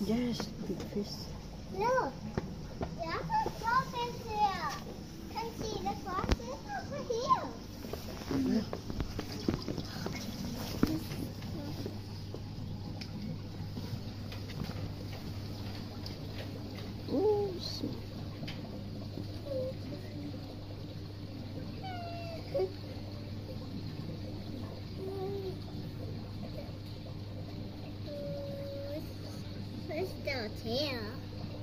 Yes, big fish. Look, there's a dolphin here. Can you see the faucet over here? Yeah. Oh, small. Where's the tail?